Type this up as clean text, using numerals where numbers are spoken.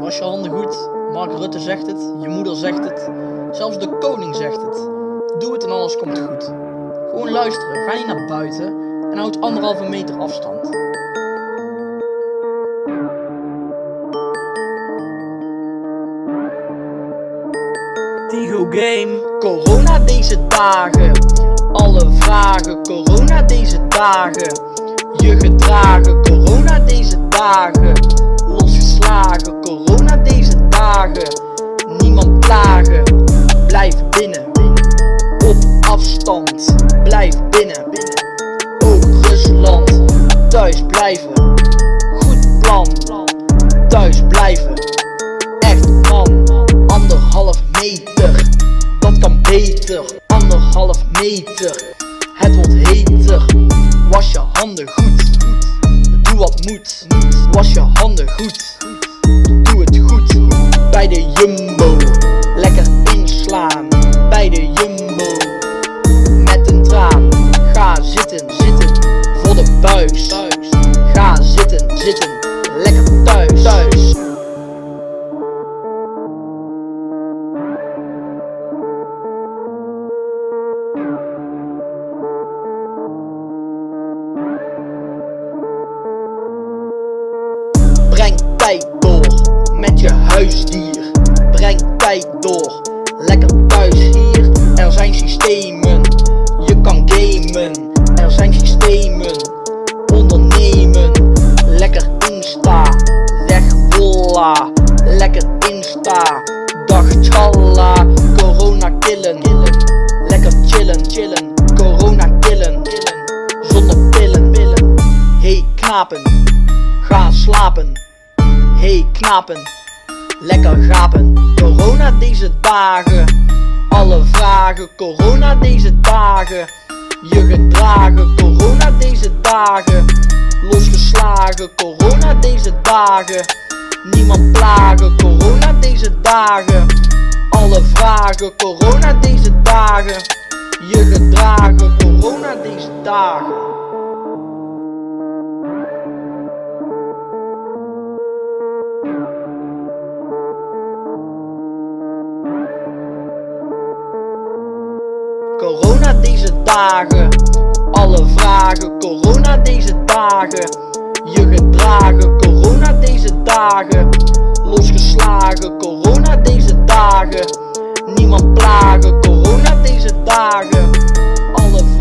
Was je handen goed? Mark Rutte zegt het, je moeder zegt het, zelfs de koning zegt het. Doe het en alles komt goed. Gewoon luisteren, ga niet naar buiten en houd 1,5 meter afstand. Tygo game. Corona deze dagen, alle vragen. Corona deze dagen, je gedragen. Corona deze dagen, losgeslagen. Corona deze dagen, niemand plagen. Blijf binnen, op afstand. Blijf binnen, ook Rusland. Thuis blijven, goed plan. Thuis blijven, echt man. 1,5 meter, dat kan beter. 1,5 meter, het wordt heter. Was je handen goed, doe wat moet. Was je handen goed, doe het goed. Bij de Jumbo, lekker inslaan. Bij de Jumbo, met een traan. Ga zitten, voor de buis. Ga zitten, lekker thuis. Breng tijd door met je huisdier. Breng tijd door, lekker thuis hier. Er zijn systemen, je kan gamen. Er zijn systemen, ondernemen. Lekker Insta, weg volla. Lekker Insta, dag tjalla. Corona killen, lekker chillen. Corona killen, zonder pillen. Hey knapen, ga slapen. Hey knapen, lekker gapen. Corona deze dagen, alle vragen. Corona deze dagen, je gedragen. Corona deze dagen, losgeslagen. Corona deze dagen, niemand plagen. Corona deze dagen, alle vragen. Corona deze dagen, je gedragen. Corona deze dagen. Corona deze dagen, alle vragen. Corona deze dagen, je gedragen. Corona deze dagen, losgeslagen. Corona deze dagen, niemand plagen. Corona deze dagen, alle